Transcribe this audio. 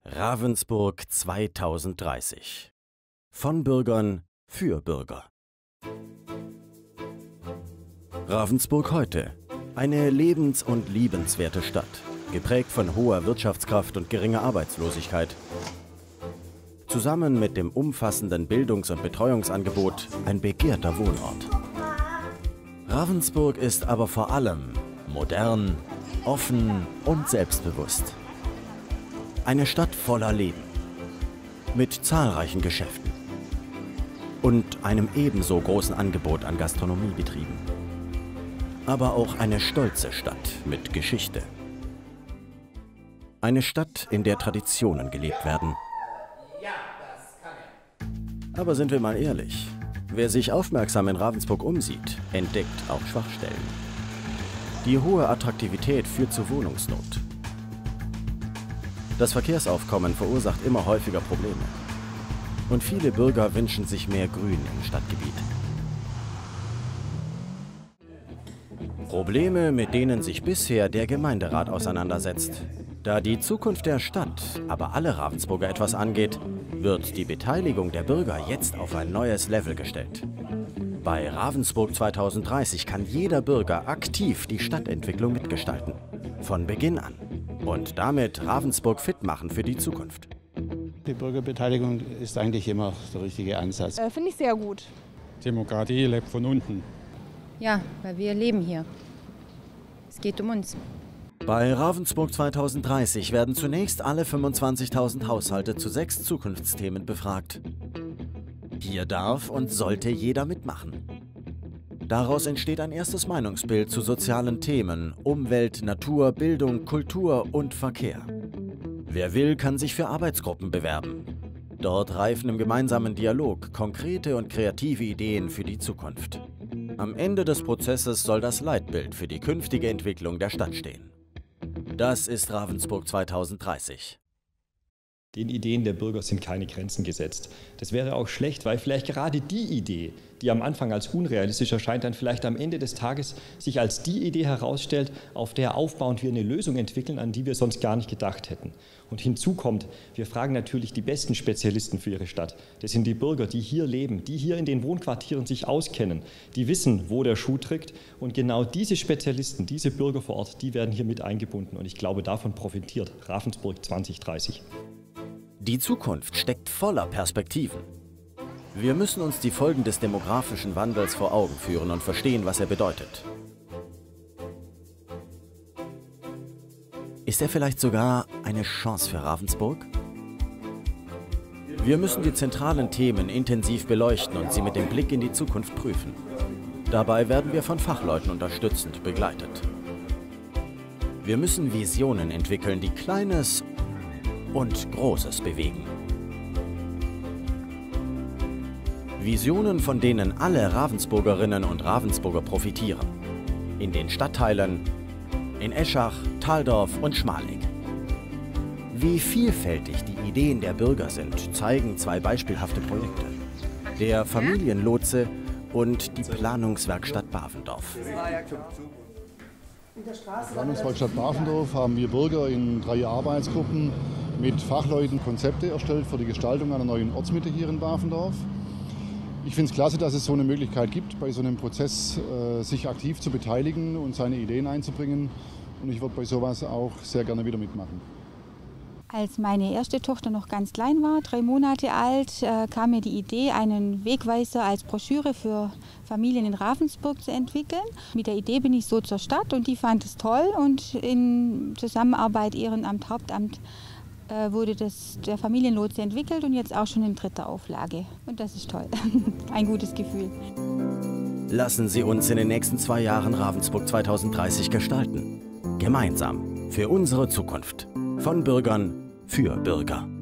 Ravensburg 2030. Von Bürgern für Bürger. Ravensburg heute. Eine lebens- und liebenswerte Stadt, geprägt von hoher Wirtschaftskraft und geringer Arbeitslosigkeit. Zusammen mit dem umfassenden Bildungs- und Betreuungsangebot ein begehrter Wohnort. Ravensburg ist aber vor allem modern, offen und selbstbewusst. Eine Stadt voller Leben, mit zahlreichen Geschäften und einem ebenso großen Angebot an Gastronomiebetrieben. Aber auch eine stolze Stadt mit Geschichte. Eine Stadt, in der Traditionen gelebt werden. Aber sind wir mal ehrlich, wer sich aufmerksam in Ravensburg umsieht, entdeckt auch Schwachstellen. Die hohe Attraktivität führt zu Wohnungsnot. Das Verkehrsaufkommen verursacht immer häufiger Probleme. Und viele Bürger wünschen sich mehr Grün im Stadtgebiet. Probleme, mit denen sich bisher der Gemeinderat auseinandersetzt. Da die Zukunft der Stadt aber alle Ravensburger etwas angeht, wird die Beteiligung der Bürger jetzt auf ein neues Level gestellt. Bei Ravensburg 2030 kann jeder Bürger aktiv die Stadtentwicklung mitgestalten. Von Beginn an. Und damit Ravensburg fit machen für die Zukunft. Die Bürgerbeteiligung ist eigentlich immer der richtige Ansatz. Finde ich sehr gut. Demokratie lebt von unten. Ja, weil wir leben hier. Es geht um uns. Bei Ravensburg 2030 werden zunächst alle 25.000 Haushalte zu 6 Zukunftsthemen befragt. Hier darf und sollte jeder mitmachen. Daraus entsteht ein erstes Meinungsbild zu sozialen Themen, Umwelt, Natur, Bildung, Kultur und Verkehr. Wer will, kann sich für Arbeitsgruppen bewerben. Dort reifen im gemeinsamen Dialog konkrete und kreative Ideen für die Zukunft. Am Ende des Prozesses soll das Leitbild für die künftige Entwicklung der Stadt stehen. Das ist Ravensburg 2030. Den Ideen der Bürger sind keine Grenzen gesetzt. Das wäre auch schlecht, weil vielleicht gerade die Idee, die am Anfang als unrealistisch erscheint, dann vielleicht am Ende des Tages sich als die Idee herausstellt, auf der aufbauend wir eine Lösung entwickeln, an die wir sonst gar nicht gedacht hätten. Und hinzu kommt, wir fragen natürlich die besten Spezialisten für ihre Stadt. Das sind die Bürger, die hier leben, die hier in den Wohnquartieren sich auskennen, die wissen, wo der Schuh drückt. Und genau diese Spezialisten, diese Bürger vor Ort, die werden hier mit eingebunden. Und ich glaube, davon profitiert Ravensburg 2030. Die Zukunft steckt voller Perspektiven. Wir müssen uns die Folgen des demografischen Wandels vor Augen führen und verstehen, was er bedeutet. Ist er vielleicht sogar eine Chance für Ravensburg? Wir müssen die zentralen Themen intensiv beleuchten und sie mit dem Blick in die Zukunft prüfen. Dabei werden wir von Fachleuten unterstützend begleitet. Wir müssen Visionen entwickeln, die Kleines und Großes bewegen. Visionen, von denen alle Ravensburgerinnen und Ravensburger profitieren. In den Stadtteilen, in Eschach, Thaldorf und Schmaling. Wie vielfältig die Ideen der Bürger sind, zeigen 2 beispielhafte Projekte. Der Familienlotse und die Planungswerkstatt Bavendorf. In der Planungswerkstatt Bavendorf haben wir Bürger in 3 Arbeitsgruppen mit Fachleuten Konzepte erstellt für die Gestaltung einer neuen Ortsmitte hier in Bavendorf. Ich finde es klasse, dass es so eine Möglichkeit gibt, bei so einem Prozess sich aktiv zu beteiligen und seine Ideen einzubringen. Und ich würde bei sowas auch sehr gerne wieder mitmachen. Als meine erste Tochter noch ganz klein war, 3 Monate alt, kam mir die Idee, einen Wegweiser als Broschüre für Familien in Ravensburg zu entwickeln. Mit der Idee bin ich so zur Stadt und die fand es toll. Und in Zusammenarbeit Ehrenamt, Hauptamt wurde der Familienlotse entwickelt und jetzt auch schon in 3. Auflage. Und das ist toll. Ein gutes Gefühl. Lassen Sie uns in den nächsten 2 Jahren Ravensburg 2030 gestalten. Gemeinsam für unsere Zukunft. Von Bürgern für Bürger.